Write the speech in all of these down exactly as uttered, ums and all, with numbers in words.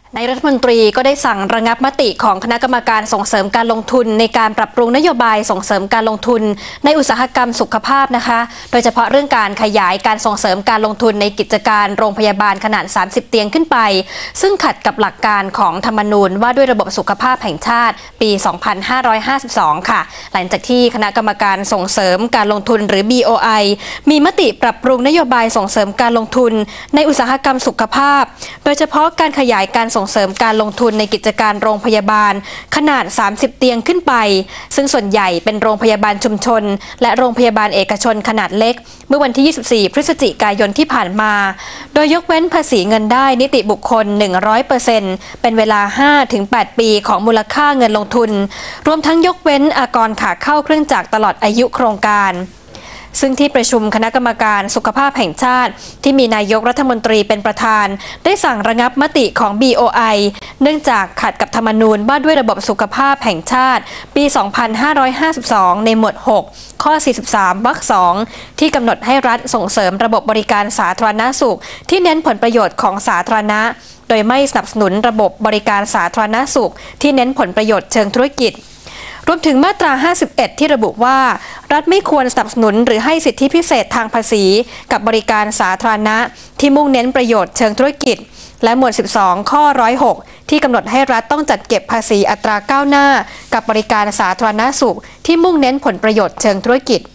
นายรัฐมนตรีก็ได้สั่งระงับมติของคณะกรรมการส่งเสริมการลงทุนในการปรับปรุงนโยบายส่งเสริมการลงทุนในอุตสาหกรรมสุขภาพนะคะโดยเฉพาะเรื่องการขยายการส่งเสริมการลงทุนในกิจการโรงพยาบาลขนาดสามสิบเตียงขึ้นไปซึ่งขัดกับหลักการของธรรมนูญว่าด้วยระบบสุขภาพแห่งชาติปี สองพันห้าร้อยห้าสิบสอง ค่ะหลังจากที่คณะกรรมการส่งเสริมการลงทุนหรือ บี โอ ไอ มีมติปรับปรุงนโยบายส่งเสริมการลงทุนในอุตสาหกรรมสุขภาพโดยเฉพาะการขยายการส่งเสริมการลงทุนในกิจการโรงพยาบาลขนาดสามสิบเตียงขึ้นไปซึ่งส่วนใหญ่เป็นโรงพยาบาลชุมชนและโรงพยาบาลเอกชนขนาดเล็กเมื่อวันที่ยี่สิบสี่พฤศจิกายนที่ผ่านมาโดยยกเว้นภาษีเงินได้นิติบุคคล หนึ่งร้อยเปอร์เซ็นต์ เป็นเวลา ห้าถึงแปด ปีของมูลค่าเงินลงทุนรวมทั้งยกเว้นอากรขาเข้าเครื่องจักรตลอดอายุโครงการซึ่งที่ประชุมคณะกรรมการสุขภาพแห่งชาติที่มีนายกรัฐมนตรีเป็นประธานได้สั่งระงับมติของ บี โอ ไอ เนื่องจากขัดกับธรรมนูญว่าด้วยระบบสุขภาพแห่งชาติปี สองพันห้าร้อยห้าสิบสอง ในหมวด หก ข้อ สี่สิบสาม วรรค สอง ที่กำหนดให้รัฐส่งเสริมระบบบริการสาธารณสุขที่เน้นผลประโยชน์ของสาธารณะโดยไม่สนับสนุนระบบบริการสาธารณสุขที่เน้นผลประโยชน์เชิงธุรกิจรวมถึงมาตรา ห้าสิบเอ็ด ที่ระบุว่ารัฐไม่ควรสนับสนุนหรือให้สิทธิพิเศษทางภาษีกับบริการสาธารณะที่มุ่งเน้นประโยชน์เชิงธุรกิจและหมวด สิบสอง ข้อ หนึ่งร้อยหก ที่กำหนดให้รัฐต้องจัดเก็บภาษีอัตราก้าวหน้ากับบริการสาธารณสุขที่มุ่งเน้นผลประโยชน์เชิงธุรกิจ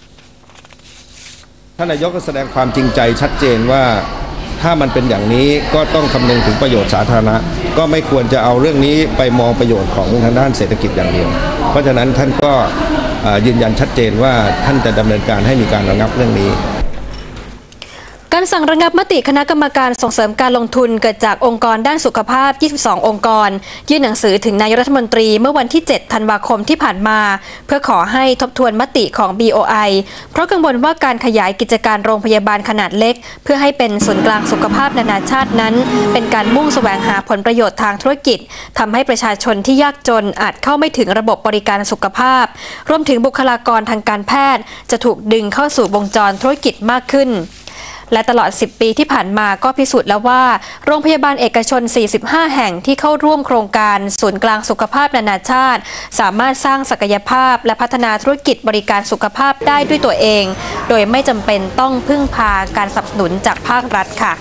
ท่านนายกก็แสดงความจริงใจชัดเจนว่าถ้ามันเป็นอย่างนี้ก็ต้องคำนึงถึงประโยชน์สาธารณะก็ไม่ควรจะเอาเรื่องนี้ไปมองประโยชน์ของทางด้านเศรษฐกิจอย่างเดียวเพราะฉะนั้นท่านก็ยืนยันชัดเจนว่าท่านจะดำเนินการให้มีการระงับเรื่องนี้การสั่งระงับมติคณะกรรมการส่งเสริมการลงทุนเกิดจากองค์กรด้านสุขภาพ ยี่สิบสอง องค์กรยื่นหนังสือถึงนายกรัฐมนตรีเมื่อวันที่ เจ็ด ธันวาคมที่ผ่านมาเพื่อขอให้ทบทวนมติของ บี โอ ไอ เพราะกังวลว่าการขยายกิจการโรงพยาบาลขนาดเล็กเพื่อให้เป็นศูนย์กลางสุขภาพนานาชาตินั้นเป็นการมุ่งแสวงหาผลประโยชน์ทางธุรกิจทำให้ประชาชนที่ยากจนอาจเข้าไม่ถึงระบบบริการสุขภาพรวมถึงบุคลากรทางการแพทย์จะถูกดึงเข้าสู่วงจรธุรกิจมากขึ้นและตลอดสิบปีที่ผ่านมาก็พิสูจน์แล้วว่าโรงพยาบาลเอกชนสี่สิบห้าแห่งที่เข้าร่วมโครงการศูนย์กลางสุขภาพนานาชาติสามารถสร้างศักยภาพและพัฒนาธุรกิจบริการสุขภาพได้ด้วยตัวเองโดยไม่จำเป็นต้องพึ่งพาการสนับสนุนจากภาครัฐค่ะ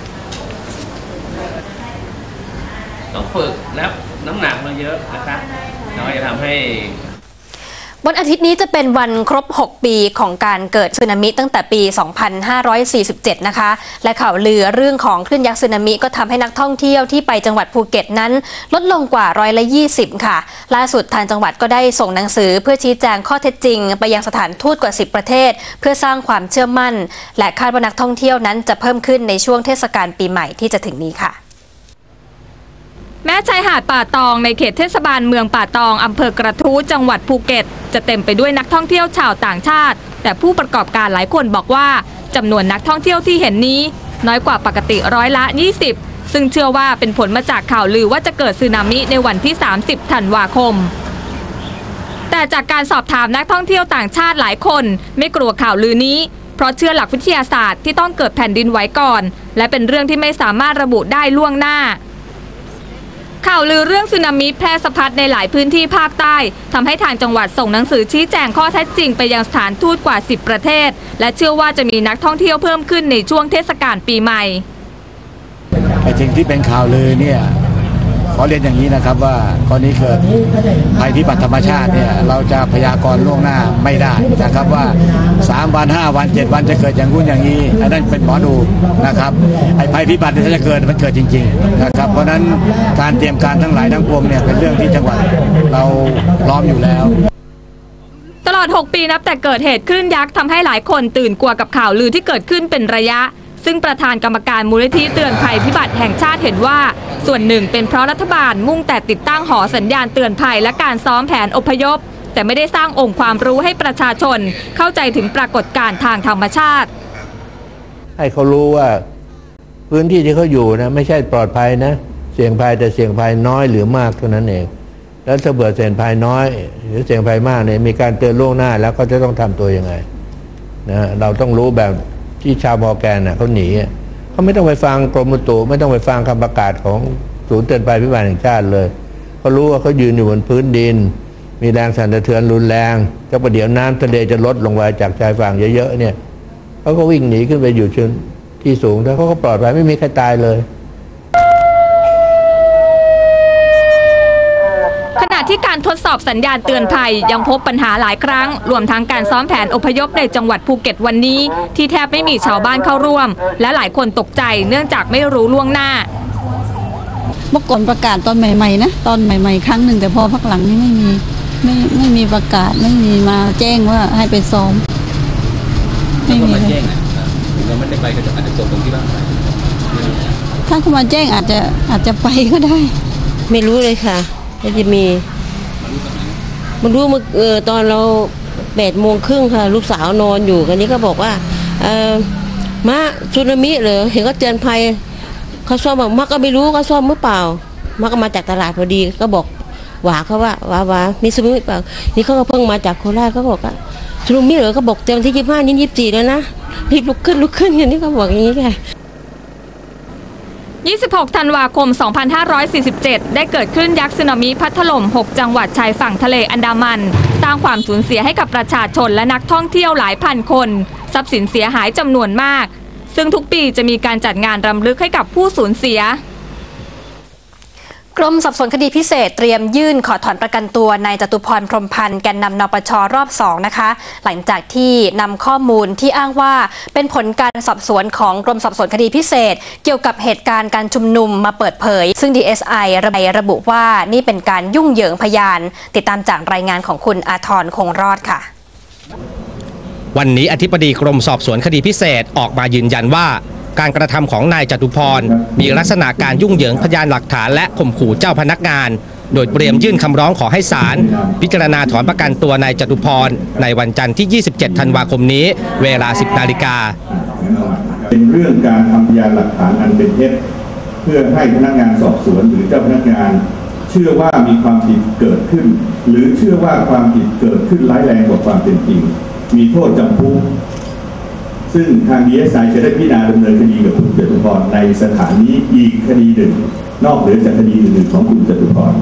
ต้องฝึกและน้ำหนักเราเยอะนะครับเราจะทำให้วันอาทิตย์นี้จะเป็นวันครบหกปีของการเกิดสึนามิตั้งแต่ปี สองพันห้าร้อยสี่สิบเจ็ด นะคะและข่าวลือเรื่องของคลื่นยักษ์สึนามิก็ทำให้นักท่องเที่ยวที่ไปจังหวัดภูเก็ตนั้นลดลงกว่าร้อยละยี่สิบค่ะล่าสุดทางจังหวัดก็ได้ส่งหนังสือเพื่อชี้แจงข้อเท็จจริงไปยังสถานทูตกว่าสิบประเทศเพื่อสร้างความเชื่อมั่นและคาดว่านักท่องเที่ยวนั้นจะเพิ่มขึ้นในช่วงเทศกาลปีใหม่ที่จะถึงนี้ค่ะแม้ชายหาดป่าตองในเขตเทศบาลเมืองป่าตองอำเภอกระทู้จังหวัดภูเก็ตจะเต็มไปด้วยนักท่องเที่ยวชาวต่างชาติแต่ผู้ประกอบการหลายคนบอกว่าจำนวนนักท่องเที่ยวที่เห็นนี้น้อยกว่าปกติร้อยละยี่สิบซึ่งเชื่อว่าเป็นผลมาจากข่าวลือว่าจะเกิดสึนามิในวันที่สามสิบธันวาคมแต่จากการสอบถามนักท่องเที่ยวต่างชาติหลายคนไม่กลัวข่าวลือนี้เพราะเชื่อหลักวิทยาศาสตร์ที่ต้องเกิดแผ่นดินไหวก่อนและเป็นเรื่องที่ไม่สามารถระบุได้ล่วงหน้าข่าวลือเรื่องสึนามิแพร่สะพัดในหลายพื้นที่ภาคใต้ทำให้ทางจังหวัดส่งหนังสือชี้แจงข้อเท็จจริงไปยังสถานทูตกว่าสิบประเทศและเชื่อว่าจะมีนักท่องเที่ยวเพิ่มขึ้นในช่วงเทศกาลปีใหม่ไอ้สิ่งที่เป็นข่าวลือเนี่ยขอเรียนอย่างนี้นะครับว่ากรณีเกิดภัยพิบัติธรรมชาติเนี่ยเราจะพยากรณ์ล่วงหน้าไม่ได้นะครับว่าสามวันห้าวันเจ็ดวันจะเกิดอย่างนู้นอย่างนี้อันนั้นเป็นหมอดูนะครับไอ้ภัยพิบัติถ้าจะเกิดมันเกิดจริงๆนะครับเพราะนั้นการเตรียมการทั้งหลายทั้งปวงเนี่ยเป็นเรื่องที่จังหวัดเราพร้อมอยู่แล้วตลอดหกปีนับแต่เกิดเหตุคลื่นยักษ์ทำให้หลายคนตื่นกลัวกับข่าวลือที่เกิดขึ้นเป็นระยะซึ่งประธานกรรมการมูลนิธิเตือนภัยพิบัติแห่งชาติเห็นว่าส่วนหนึ่งเป็นเพราะรัฐบาลมุ่งแต่ติดตั้งหอสัญญาณเตือนภัยและการซ้อมแผนอพยพแต่ไม่ได้สร้างองค์ความรู้ให้ประชาชนเข้าใจถึงปรากฏการณ์ทางธรรมชาติให้เขารู้ว่าพื้นที่ที่เขาอยู่นะไม่ใช่ปลอดภัยนะเสี่ยงภัยแต่เสี่ยงภัยน้อยหรือมากเท่านั้นเองแล้วถ้าเบื่อเสี่ยงภัยน้อยหรือเสี่ยงภัยมากเนี่ยมีการเตือนล่วงหน้าแล้วก็จะต้องทำตัวยังไงนะเราต้องรู้แบบที่ชาวมอร์แกนน่ะเขาหนีเขาไม่ต้องไปฟังกรมอุตุไม่ต้องไปฟังคำประกาศของศูนย์เตือนภัยพิบัติแห่งชาติเลยเขารู้ว่าเขายืนอยู่บนพื้นดินมีแรงสั่นสะเทือนรุนแรงก็ประเดี๋ยวน้ำทะเลจะลดลงไปจากชายฝั่งเยอะๆเนี่ยเขาก็วิ่งหนีขึ้นไปอยู่ชั้นที่สูงแล้วเขาก็ปลอดภัยไม่มีใครตายเลยขณะที่การทดสอบสัญญาณเตือนภัยยังพบปัญหาหลายครั้งรวมทั้งการซ้อมแผนอพยพในจังหวัดภูเก็ตวันนี้ที่แทบไม่มีชาวบ้านเข้าร่วมและหลายคนตกใจเนื่องจากไม่รู้ล่วงหน้าเมื่อก่อนประกาศตอนใหม่ๆนะตอนใหม่ๆครั้งหนึ่งแต่พอพักหลังนี่ไม่มีไม่ไม่มีประกาศไม่มีมาแจ้งว่าให้ไปซ้อมไม่มีเลยถึงเราไม่ได้ไปก็อาจจะจบตรงที่บ้านถ้าเขามาแจ้งอาจจะอาจจะไปก็ได้ไม่รู้เลยค่ะว่าจะมีมันรู้เมื่อเออตอนเราแปดโมงครึ่งค่ะลูกสาวนอนอยู่กันนี้ก็บอกว่าเออมาสึนามิเหรอเห็นก็เตือนภัยเขาซ่อมบอกมาก็ไม่รู้เขาซ่อมหรือเปล่ามาก็มาจากตลาดพอดีก็บอกหวาเขาว่าหวาหวามีสึนามิเปล่านี่เขาก็เพิ่งมาจากโคราชเขาบอกว่าสึนามิเหรอเขาบอกเตือนที่ยี่สิบห้านี่ยี่สิบสี่แล้วนะรีบลุกขึ้นลุกขึ้นอย่างนี้เขาบอกอย่างนี้ค่ะยี่สิบหกธันวาคมสองพันห้าร้อยสี่สิบเจ็ดได้เกิดขึ้นยักษ์สึนามิพัดถล่มหกจังหวัดชายฝั่งทะเลอันดามันสร้างความสูญเสียให้กับประชาชนและนักท่องเที่ยวหลายพันคนทรัพย์สินเสียหายจำนวนมากซึ่งทุกปีจะมีการจัดงานรำลึกให้กับผู้สูญเสียกรมสอบสวนคดีพิเศษเตรียมยื่นขอถอนประกันตัวนายจตุพรพรหมพันธ์แกนนำนปช.รอบสองนะคะหลังจากที่นำข้อมูลที่อ้างว่าเป็นผลการสอบสวนของกรมสอบสวนคดีพิเศษเกี่ยวกับเหตุการณ์การชุมนุมมาเปิดเผยซึ่ง ดี เอส ไอ ระบุว่านี่เป็นการยุ่งเหยิงพยานติดตามจากรายงานของคุณอาทรคงรอดค่ะวันนี้อธิบดีกรมสอบสวนคดีพิเศษออกมายืนยันว่าการกระทำของนายจตุพรมีลักษณะการยุ่งเหยิงพยานหลักฐานและข่มขู่เจ้าพนักงานโดยเตรียมยื่นคำร้องขอให้ศาลพิจารณาถอนประกันตัวนายจตุพรในวันจันทร์ที่ยี่สิบเจ็ดธันวาคมนี้เวลา สิบนาฬิกาเป็นเรื่องการทำพยานหลักฐานอันเป็นเท็จเพื่อให้พนักงานสอบสวนหรือเจ้าพนักงานเชื่อว่ามีความผิดเกิดขึ้นหรือเชื่อว่าความผิดเกิดขึ้นร้ายแรงกว่าความเป็นจริงมีโทษจำคุกซึ่งทาง ดี เอส ไอ จะได้พิจารณาดำเนินคดีกับคุณจตุพรในสถานนี้อีกคดีหนึ่งนอกเหนือจากคดีอื่นๆของคุณจตุพร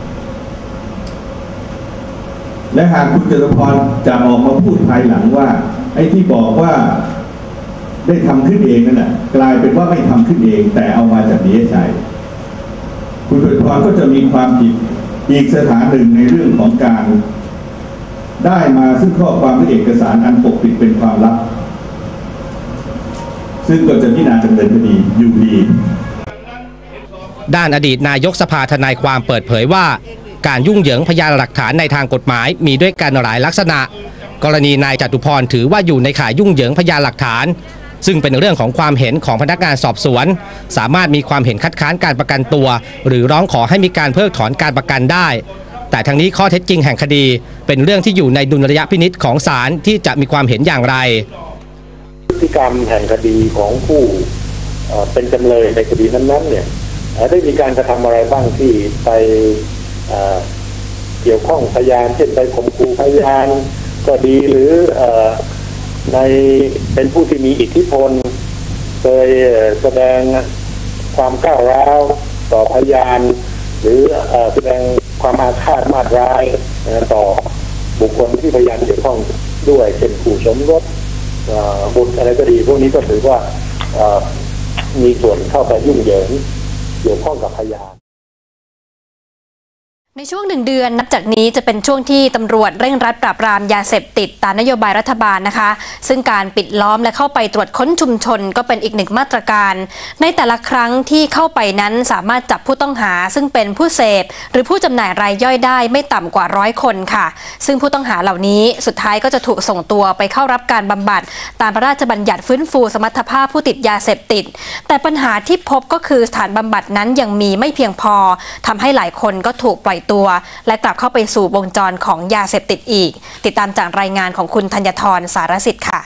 และหากคุณจตุพรจะออกมาพูดภายหลังว่าไอ้ที่บอกว่าได้ทำขึ้นเองนั่นแหละกลายเป็นว่าไม่ทำขึ้นเองแต่เอามาจาก ดี เอส ไอ คุณจตุพรก็จะมีความผิดอีกสถานหนึ่งในเรื่องของการได้มาซึ่งข้อความและเอกสารอันปกปิดเป็นความลับซึ่งก็จะพิจารณาดำเนินคดีอยู่ดีด้านอดีตนายกสภาทนายความเปิดเผยว่าการยุ่งเหยิงพยานหลักฐานในทางกฎหมายมีด้วยกันหลายลักษณะกรณีนายจตุพรถือว่าอยู่ในข่ายยุ่งเหยิงพยานหลักฐานซึ่งเป็นเรื่องของความเห็นของพนักงานสอบสวนสามารถมีความเห็นคัดค้านการประกันตัวหรือร้องขอให้มีการเพิกถอนการประกันได้แต่ทั้งนี้ข้อเท็จจริงแห่งคดีเป็นเรื่องที่อยู่ในดุลยพินิจของศาลที่จะมีความเห็นอย่างไรพฤติกรรมแห่งคดีของผู้เป็นจำเลยในคดีนั้นๆเนี่ยได้มีการกระทำอะไรบ้างที่ไปเกี่ยวข้องพยานเช่นไปข่มขู่พยานก็ดีหรือในเป็นผู้ที่มีอิทธิพลเคยแสดงความก้าวร้าวต่อพยานหรือแสดงความอาฆาตมาตร้ายต่อบุคคลที่พยานเกี่ยวข้องด้วยเช่นขู่สมรสบุตรอะไรก็ดีพวกนี้ก็ถือว่ามีส่วนเข้าไปยุ่งเหยิงเกี่ยวข้องกับพยานในช่วงหนึ่งเดือนนับจากนี้จะเป็นช่วงที่ตำรวจเร่งรัดปราบปรามยาเสพติดตามนโยบายรัฐบาลนะคะซึ่งการปิดล้อมและเข้าไปตรวจค้นชุมชนก็เป็นอีกหนึ่งมาตรการในแต่ละครั้งที่เข้าไปนั้นสามารถจับผู้ต้องหาซึ่งเป็นผู้เสพหรือผู้จำหน่ายรายย่อยได้ไม่ต่ำกว่าร้อยคนค่ะซึ่งผู้ต้องหาเหล่านี้สุดท้ายก็จะถูกส่งตัวไปเข้ารับการบำบัดตามพระราชบัญญัติฟื้นฟูสมรรถภาพผู้ติดยาเสพติดแต่ปัญหาที่พบก็คือสถานบำบัดนั้นยังมีไม่เพียงพอทำให้หลายคนก็ถูกปล่อยตัวและกลับเข้าไปสู่วงจรของยาเสพติดอีกติดตามจากรายงานของคุณธัญธรสารสิทธิ์ค่ะ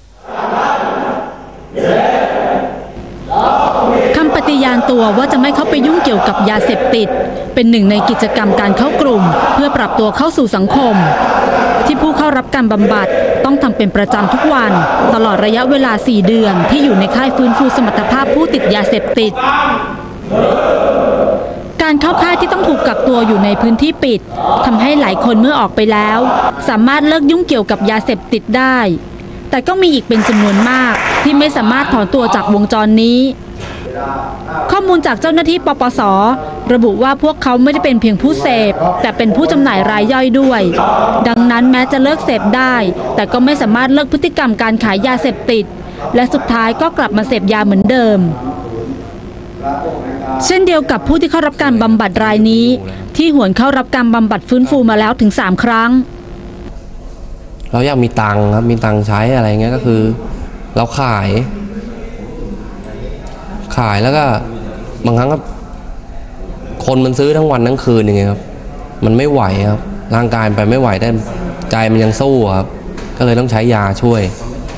คำปฏิญาณตัวว่าจะไม่เข้าไปยุ่งเกี่ยวกับยาเสพติดเป็นหนึ่งในกิจกรรมการเข้ากลุ่มเพื่อปรับตัวเข้าสู่สังคมที่ผู้เข้ารับการบำบัดต้องทำเป็นประจำทุกวันตลอดระยะเวลาสี่เดือนที่อยู่ในค่ายฟื้นฟูสมรรถภาพผู้ติดยาเสพติดเข้าค่ายที่ต้องถูกกักตัวอยู่ในพื้นที่ปิดทำให้หลายคนเมื่อออกไปแล้ว สามารถเลิกยุ่งเกี่ยวกับยาเสพติดได้แต่ก็มีอีกเป็นจำนวนมากที่ไม่สามารถถอนตัวจากวงจรนี้ข้อมูลจากเจ้าหน้าที่ปปส.ระบุว่าพวกเขาไม่ได้เป็นเพียงผู้เสพแต่เป็นผู้จำหน่ายรายย่อยด้วยดังนั้นแม้จะเลิกเสพได้แต่ก็ไม่สามารถเลิกพฤติกรรมการขายยาเสพติดและสุดท้ายก็กลับมาเสพยาเหมือนเดิมเช่นเดียวกับผู้ที่เข้ารับการบำบัดรายนี้ที่หวนเข้ารับการบำบัดฟื้นฟูมาแล้วถึงสามครั้งเราอยากมีตังค์ครับมีตังค์ใช้อะไรเงี้ยก็คือเราขายขายแล้วก็บางครั้งก็คนมันซื้อทั้งวันทั้งคืนอย่างเงี้ยครับมันไม่ไหวครับร่างกายไปไม่ไหวแต่ใจมันยังสู้ครับก็เลยต้องใช้ยาช่วย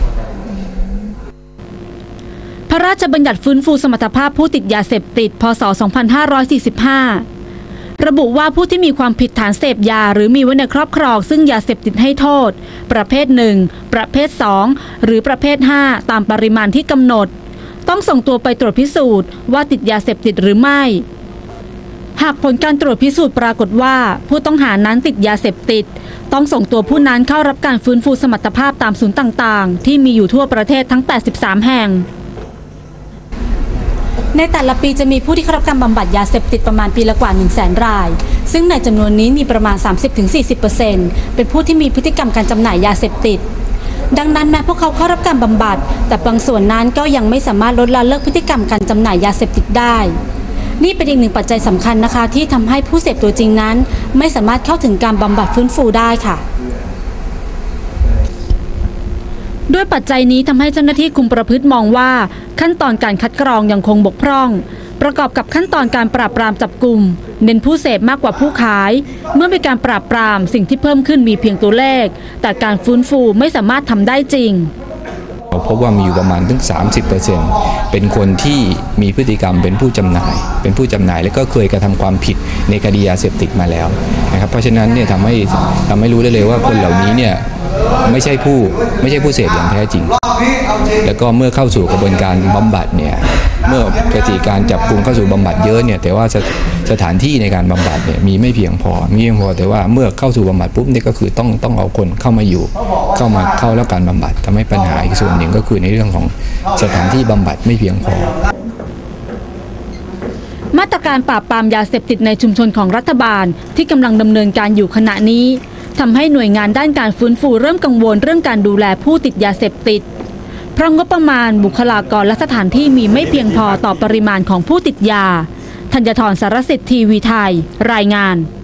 พระราชบัญญัติฟื้นฟูสมรรถภาพผู้ติดยาเสพติดพ.ศ. สองพันห้าร้อยสี่สิบห้าระบุว่าผู้ที่มีความผิดฐานเสพยาหรือมีไว้ในครอบครองซึ่งยาเสพติดให้โทษประเภทหนึ่งประเภทสองหรือประเภทห้าตามปริมาณที่กำหนดต้องส่งตัวไปตรวจพิสูจน์ว่าติดยาเสพติดหรือไม่หากผลการตรวจพิสูจน์ปรากฏว่าผู้ต้องหานั้นติดยาเสพติดต้องส่งตัวผู้นั้นเข้ารับการฟื้นฟูสมรรถภาพตามศูนย์ต่างๆที่มีอยู่ทั่วประเทศทั้งแปดสิบสามแห่งในแต่ละปีจะมีผู้ที่เข้ารับการบำบัดยาเสพติดประมาณปีละกว่า หนึ่งแสน รายซึ่งในจำนวนนี้มีประมาณ สามสิบถึงสี่สิบเปอร์เซ็นต์ เป็นผู้ที่มีพฤติกรรมการจำหน่ายยาเสพติดดังนั้นแม้พวกเขาเข้ารับการบำบัดแต่บางส่วนนั้นก็ยังไม่สามารถลดละเลิกพฤติกรรมการจำหน่ายยาเสพติดได้นี่เป็นอีกหนึ่งปัจจัยสำคัญนะคะที่ทำให้ผู้เสพตัวจริงนั้นไม่สามารถเข้าถึงการบำบัดฟื้นฟูได้ค่ะด้วยปัจจัยนี้ทำให้เจ้าหน้าที่คุมประพฤติมองว่าขั้นตอนการคัดกรองยังคงบกพร่องประกอบกับขั้นตอนการปราบปรามจับกุมเน้นผู้เสพมากกว่าผู้ขายเมื่อมีการปราบปรามสิ่งที่เพิ่มขึ้นมีเพียงตัวเลขแต่การฟื้นฟูไม่สามารถทำได้จริงเราพบว่ามีอยู่ประมาณถึง สามสิบเปอร์เซ็นต์ เป็นคนที่มีพฤติกรรมเป็นผู้จำหน่ายเป็นผู้จำหน่ายและก็เคยกระทำความผิดในคดียาเสพติดมาแล้วนะครับเพราะฉะนั้นเนี่ยทำให้ทำให้รู้ได้เลยว่าคนเหล่านี้เนี่ยไม่ใช่ผู้ไม่ใช่ผู้เสพอย่างแท้จริงแล้วก็เมื่อเข้าสู่กระบวนการบำบัดเนี่ยเมื่อปฏิการจับกุมเข้าสู่บำบัดเยอะเนี่ยแต่ว่าสถานที่ในการบำบัดเนี่ยมีไม่เพียงพอมีเพียงพอแต่ว่าเมื่อเข้าสู่บำบัดปุ๊บนี่ก็คือต้องต้องเอาคนเข้ามาอยู่เข้ามาเข้าแล้วการบำบัดทำให้ปัญหาอีกส่วนหนึ่งก็คือในเรื่องของสถานที่บำบัดไม่เพียงพอมาตรการปราบปรามยาเสพติดในชุมชนของรัฐบาลที่กำลังดำเนินการอยู่ขณะนี้ทำให้หน่วยงานด้านการฟื้นฟูเริ่มกังวลเรื่องการดูแลผู้ติดยาเสพติดเพราะงบประมาณบุคลากรและสถานที่มีไม่เพียงพอต่อปริมาณของผู้ติดยาธัญธร สารสิทธิ์ ทีวีไทยรายงาน